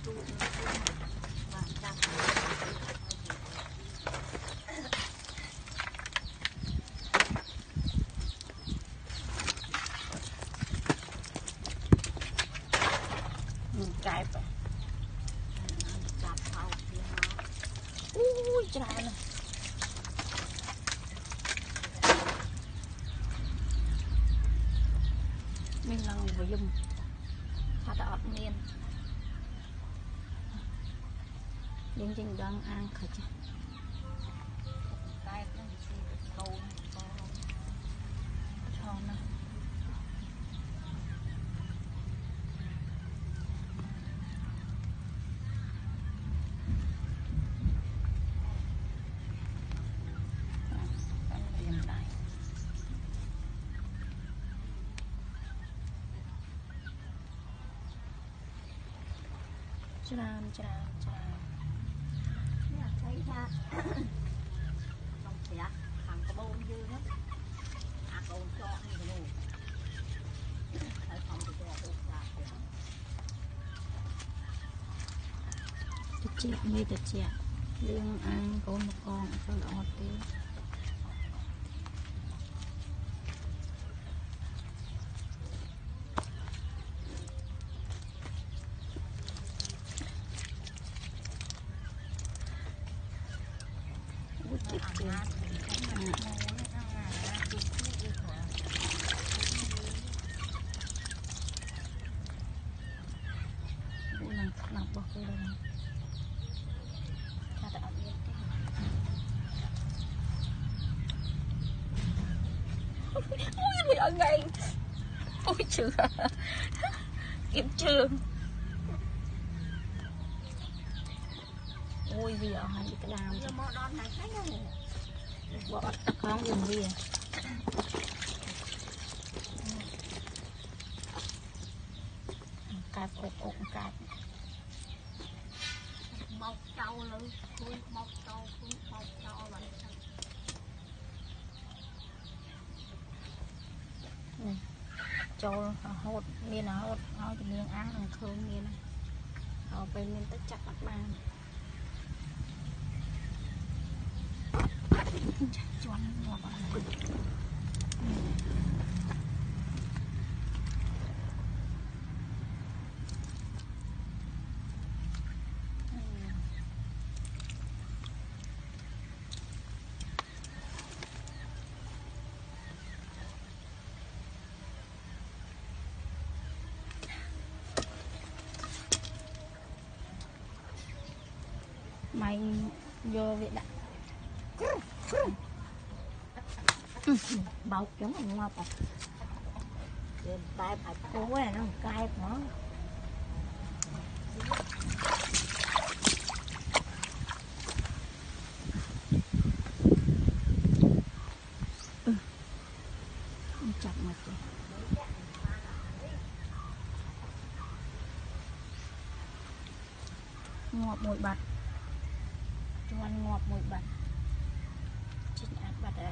cài phải ui chả này mình là người dùng thật ọt miên dinh đang ăn khởi chứ cái nó bị câu tròn này chà thấy ra không sẽ thằng có bông dư hết con cho như thế này không thì chị mê thật chị riêng ăn có một con đỏ tiêu nọc bọc cái đây ôi ở ngay ôi chưa kiếm trường ôi vì ở hai cái đàm bỏ tắc con dùng gì cạp ốc cạp mọc trâu luôn mọc trâu vậy trâu hột miên hột hột miên ăn thằng khương miên ở bên miên tất chặt mặt bàn chọn ngọt mày vô vậy đã bọc giống là ngọt à tay phải cố này nó cay nó chặt mặt rồi ngọt mùi bạch cho ăn ngọt mùi bạch chính ăn bạch đây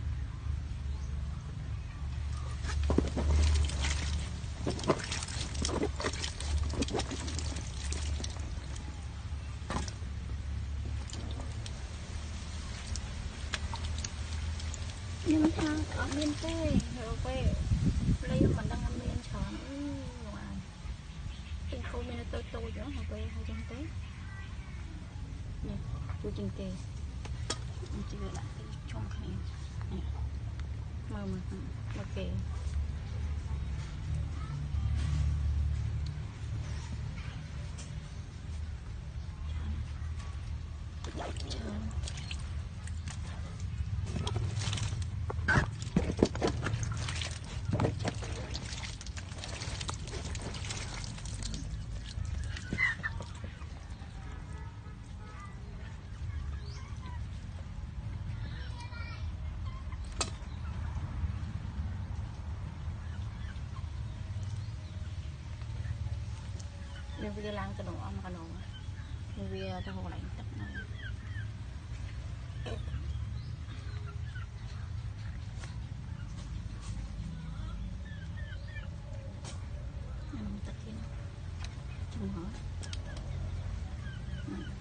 nhưng thang ở miền tây rồi quê lấy mình đang ăn miền chọn ngoài trên cô miền tôi nữa hồi quê hay trên tây nè tôi trên tây chỉ là lại trong cái này mơ mà ok nên bây giờ làm cái đồ nên bây giờ hồ lạnh tất này tất kia chung hết Ừ.